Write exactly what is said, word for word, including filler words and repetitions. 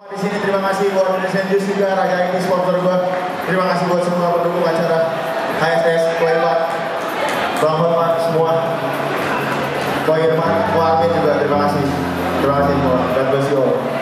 Di sini terima kasih buat Indonesian Juice juga, Raja ini sponsor gue. Terima kasih buat semua pendukung acara H S S, Ko Irfan, Bang Hormat semua, Ko Irfan, Ko Amin juga terima kasih. Terima kasih semua. God bless you all.